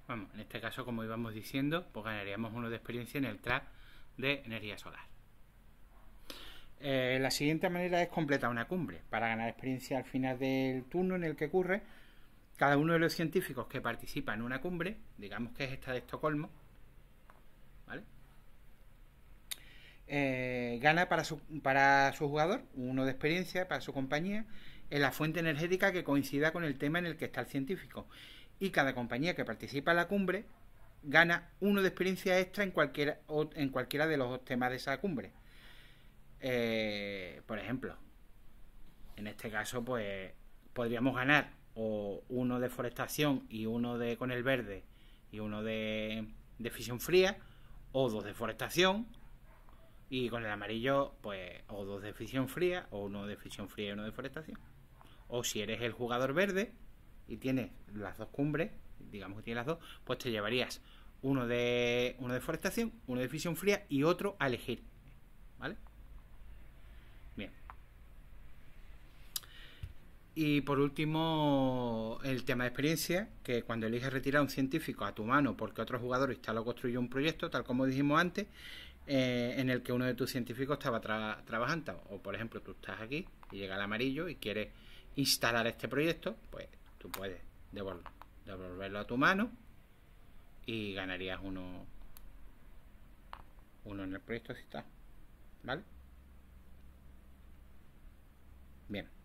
Vamos, en este caso, como íbamos diciendo, pues ganaríamos 1 de experiencia en el track de energía solar. La siguiente manera es completar una cumbre. Para ganar experiencia al final del turno en el que ocurre, cada uno de los científicos que participa en una cumbre, digamos que es esta de Estocolmo, ¿vale? Gana para su jugador 1 de experiencia para su compañía en la fuente energética que coincida con el tema en el que está el científico. Y cada compañía que participa en la cumbre gana 1 de experiencia extra en cualquiera de los temas de esa cumbre. Por ejemplo, en este caso, pues podríamos ganar o 1 de forestación y 1 de con el verde y 1 de fisión fría, o 2 de forestación y con el amarillo, pues o 2 de fisión fría, o 1 de fisión fría y 1 de forestación. O si eres el jugador verde y tienes las dos cumbres, digamos que tienes las dos, pues te llevarías uno de forestación, 1 de fisión fría y otro a elegir, ¿vale? Bien. Y por último, el tema de experiencia, que cuando eliges retirar un científico a tu mano porque otro jugador instala o construyó un proyecto, tal como dijimos antes, en el que uno de tus científicos estaba trabajando. O por ejemplo, tú estás aquí y llega el amarillo y quieres instalar este proyecto, pues tú puedes devolverlo a tu mano y ganarías uno en el proyecto si está. ¿Vale? Bien.